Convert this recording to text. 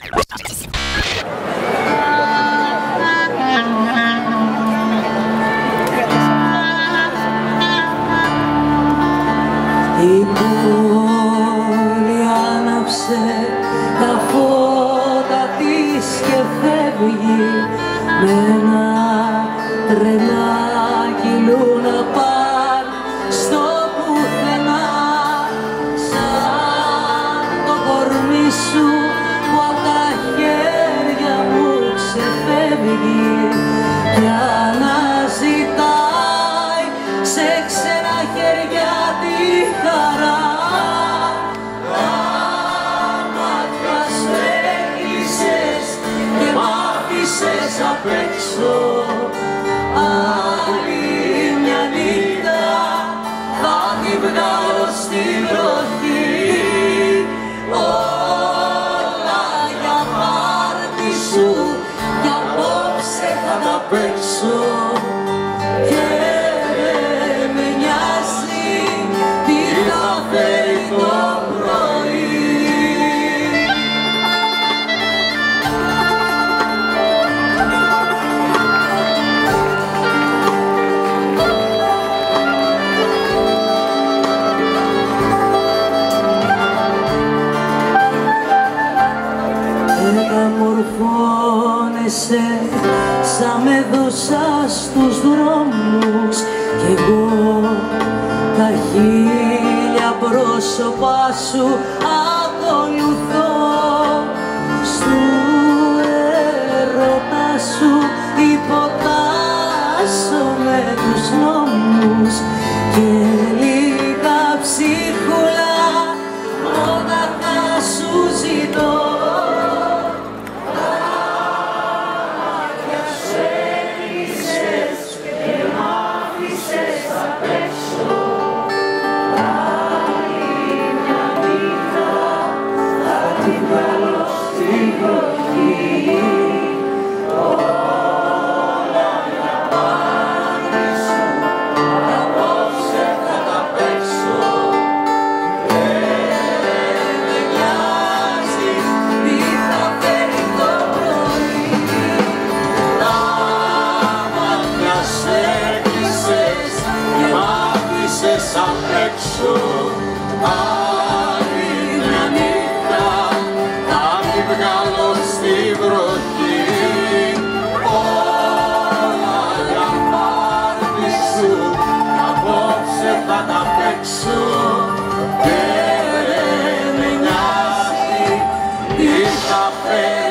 Η πόλη άναψε τα φώτα της και φεύγει με ένα τρενάκι λούνα παν στο πουθενά, σαν το κορμί σου που απ' τα χέρια μου ξεφεύγει κι αναζητάει σε ξένα χέρια τη χαρά. Τα μάτια σου έκλεισες και μ' άφησες απ' έξω. Άλλη μια νύχτα θα τη βγάλω στην βροχή, όλα για πάρτι σου κι απόψε θα τα παίξω. Και δεν με νοιάζει τι θα φέρει το πρωί. Μεταμορφώνεσαι σαν μέδουσα στους δρόμους κι εγώ τα χίλια πρόσωπα σου ακολουθώ. Στου έρωτα σου υποτάσσω με τους νόμους και λίγα ψίχουλα μόναχα σου ζητώ. Άλλη μια νύχτα θα τη βγάλω στη βροχή, όλα για πάρτι σου απόψε θα τα παίξω. Και δεν με νοιάζει τι θα φέρει